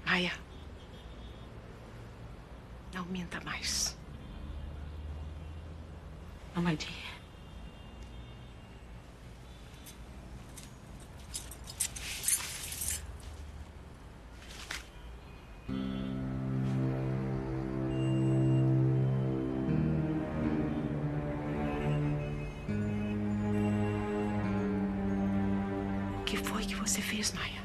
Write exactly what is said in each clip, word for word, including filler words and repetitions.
Maia, não minta mais. Mamadinha. O que foi que você fez, Maia?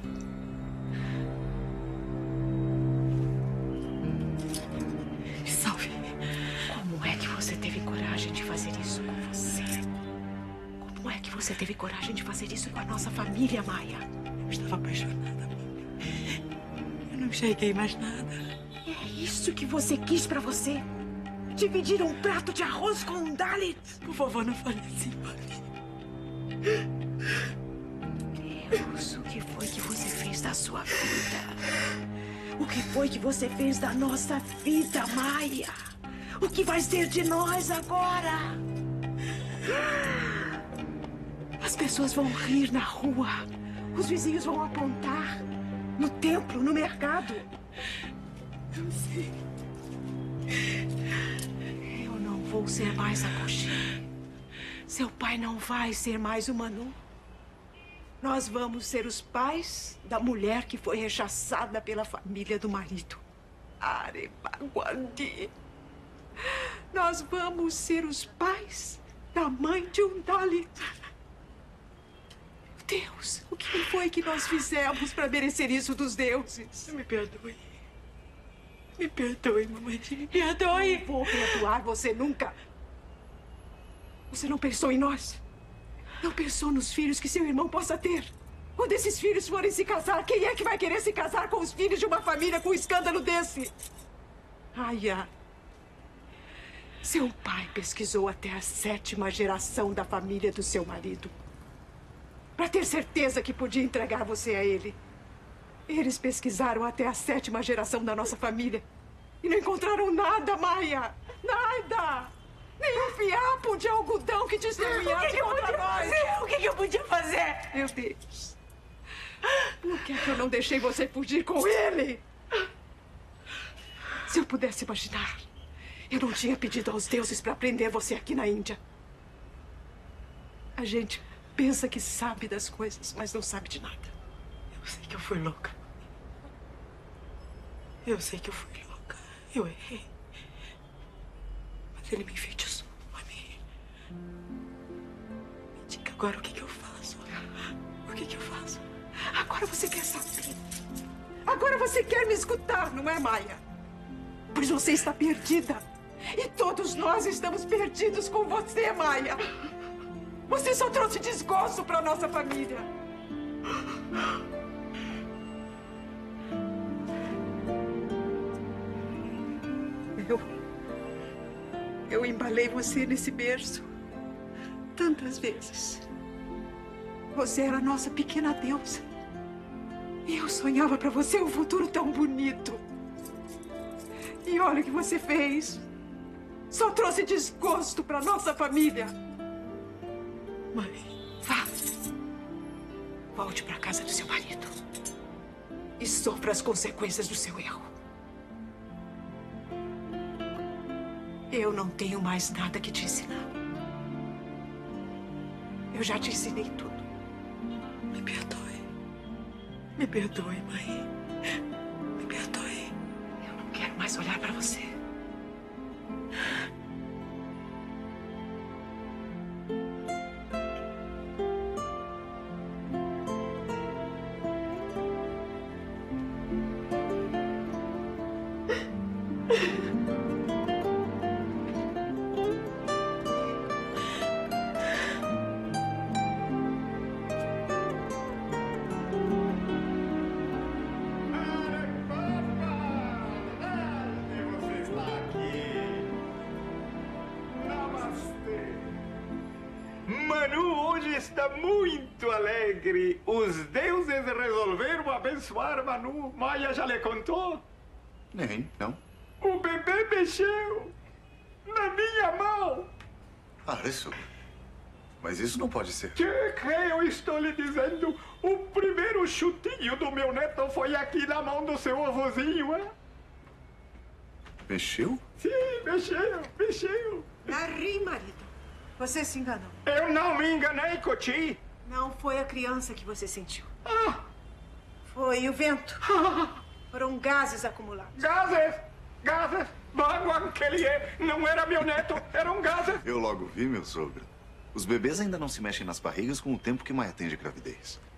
Me salve. Como é que você teve coragem de fazer isso com você? Como é que você teve coragem de fazer isso com a nossa família, Maia? Eu estava apaixonada, mãe. Eu não enxerguei mais nada. É isso que você quis pra você? Dividir um prato de arroz com um Dalit? Por favor, não fale assim, mãe. Deus, o que foi que você fez da sua vida? O que foi que você fez da nossa vida, Maia? O que vai ser de nós agora? As pessoas vão rir na rua. Os vizinhos vão apontar. No templo, no mercado. Eu sei. Eu não vou ser mais a coxinha. Seu pai não vai ser mais o Manu. Nós vamos ser os pais da mulher que foi rechaçada pela família do marido. Arepaguandi. Nós vamos ser os pais da mãe de um Dalit. Deus, o que foi que nós fizemos para merecer isso dos deuses? Me perdoe. Me perdoe, mamãe. Me perdoe. Não vou perdoar você nunca. Você não pensou em nós? Não pensou nos filhos que seu irmão possa ter? Quando esses filhos forem se casar, quem é que vai querer se casar com os filhos de uma família com um escândalo desse? Aya, seu pai pesquisou até a sétima geração da família do seu marido, para ter certeza que podia entregar você a ele. Eles pesquisaram até a sétima geração da nossa família e não encontraram nada, Maia. Nada! Nem um fiapo de algodão que testemunhasse contra nós. Fazer? O que, que eu podia fazer? Meu Deus. Por que, que eu não deixei você fugir com ele? Se eu pudesse imaginar, eu não tinha pedido aos deuses para prender você aqui na Índia. A gente pensa que sabe das coisas, mas não sabe de nada. Eu sei que eu fui louca. Eu sei que eu fui louca. Eu errei. Mas ele me enfeitiçou, mami. Me diga agora o que, que eu faço. O que, que eu faço? Agora você quer saber. Agora você quer me escutar, não é, Maia? Pois você está perdida. E todos nós estamos perdidos com você, Maia. Você só trouxe desgosto para nossa família. Eu... Eu embalei você nesse berço tantas vezes. Você era a nossa pequena deusa. E eu sonhava para você um futuro tão bonito. E olha o que você fez. Só trouxe desgosto para nossa família. Mãe. Vá. Volte para casa do seu marido. E sofra as consequências do seu erro. Eu não tenho mais nada que te ensinar. Eu já te ensinei tudo. Me perdoe. Me perdoe, mãe. Me perdoe. Eu não quero mais olhar para você. Manu hoje está muito alegre. Os deuses resolveram abençoar Manu. Maia já lhe contou? Nem, não. O bebê mexeu na minha mão. Ah, isso. Mas isso não pode ser. Que que eu estou lhe dizendo? O primeiro chutinho do meu neto foi aqui na mão do seu avôzinho, hein? Mexeu? Sim, mexeu, mexeu. Larry, marido. Você se enganou. Eu não me enganei, Coti. Não foi a criança que você sentiu. Ah, Foi o vento. Foram gases acumulados. gases, gases. Baguan que ele é. Não era meu neto, eram gases. Eu logo vi, meu sogro. Os bebês ainda não se mexem nas barrigas com o tempo que Maia tem de gravidez.